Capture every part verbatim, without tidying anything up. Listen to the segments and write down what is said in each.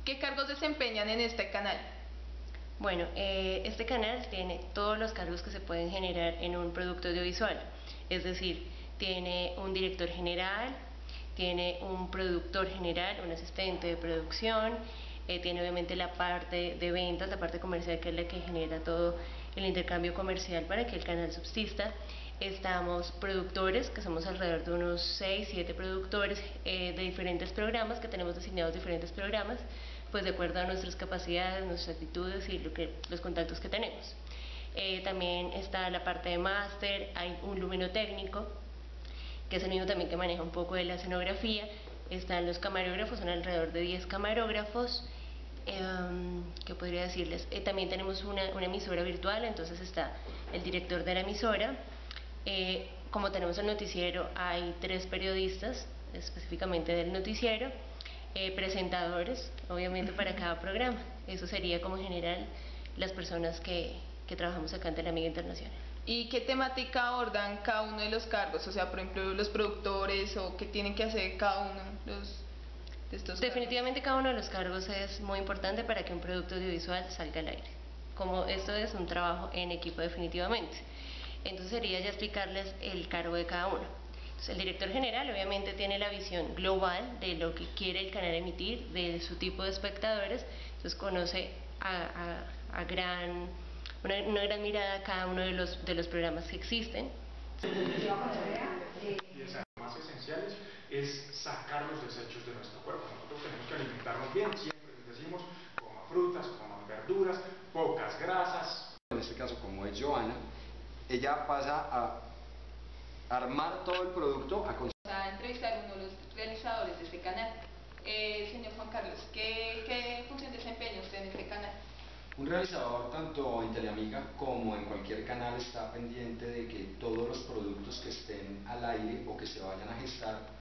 ¿Qué cargos desempeñan en este canal? Bueno, eh, este canal tiene todos los cargos que se pueden generar en un producto audiovisual, es decir, tiene un director general, tiene un productor general, un asistente de producción, eh, tiene obviamente la parte de ventas, la parte comercial, que es la que genera todo el intercambio comercial para que el canal subsista. Estamos productores, que somos alrededor de unos seis, siete productores eh, de diferentes programas, que tenemos designados diferentes programas, pues de acuerdo a nuestras capacidades, nuestras actitudes y lo que, los contactos que tenemos. Eh, también está la parte de máster, hay un luminotécnico, que es el mismo también que maneja un poco de la escenografía. Están los camarógrafos, son alrededor de diez camarógrafos. Eh, ¿Qué podría decirles? Eh, también tenemos una, una emisora virtual, entonces está el director de la emisora. Eh, como tenemos el noticiero, hay tres periodistas, específicamente del noticiero, eh, presentadores, obviamente para cada programa. Eso sería como en general las personas que, que trabajamos acá ante la Amiga Internacional. ¿Y qué temática abordan cada uno de los cargos? O sea, por ejemplo, los productores, o qué tienen que hacer cada uno los, de estos Definitivamente cargos. cada uno de los cargos es muy importante para que un producto audiovisual salga al aire. Como esto es un trabajo en equipo definitivamente. Entonces sería ya explicarles el cargo de cada uno. Entonces, el director general obviamente tiene la visión global de lo que quiere el canal emitir, de su tipo de espectadores, entonces conoce a, a, a gran, una, una gran mirada a cada uno de los, de los programas que existen. Y es más esenciales es sacar los desechos de nuestro cuerpo. Nosotros tenemos que alimentarnos bien, siempre les decimos, coma frutas, coma verduras, pocas grasas. En este caso, como es Joana, ella pasa a armar todo el producto, a a entrevistar a uno de los realizadores de este canal. Eh, señor Juan Carlos, ¿qué, qué función desempeña usted en este canal? Un realizador tanto en Teleamiga como en cualquier canal está pendiente de que todos los productos que estén al aire o que se vayan a gestar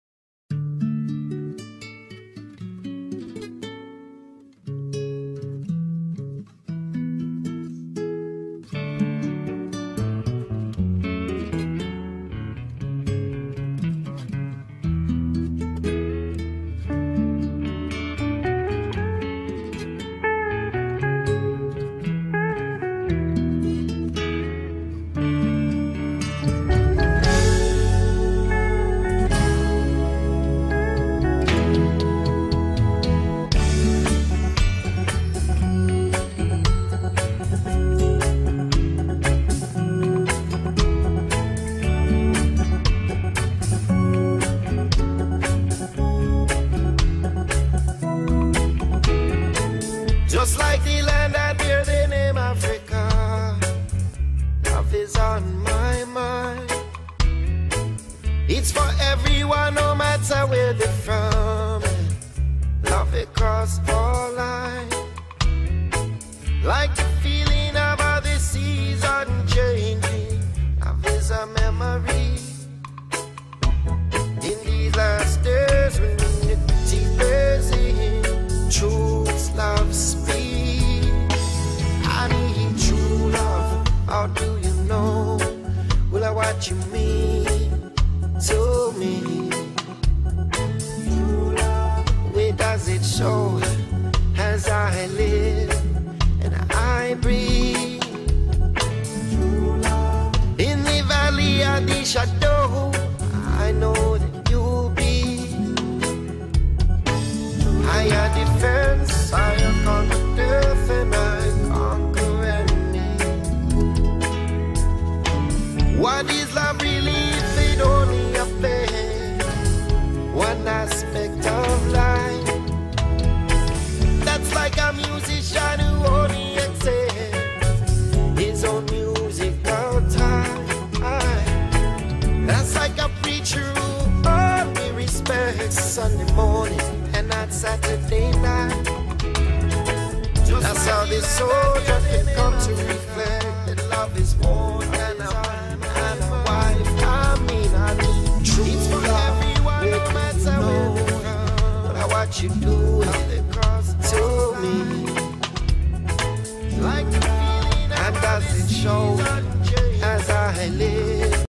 just like the land that bear the name Africa. Love is on my mind. It's for everyone, no matter where they're from. Love across all lines. Like the feeling of how the seas are changing. Love is a memory. In these last days when unity is in, truth, love, speak. I need true love. How do you know? Will I what you mean to me? True love. Where does it show? As I live and I breathe. True love. In the valley of the shadow, I know that you'll be higher defense, higher conquer death, and I conquer enemy. What is love really if it only affects one aspect of life? That's like a musician who only accepts his own musical time. That's like a preacher who only respects Sunday morning and not Saturday night. That's how this soldier can come to reflect that love is more than a man and a wife. I mean, I need true love. Everyone, no matter where they come, but what you do to me, like the feeling, and does it show as I live?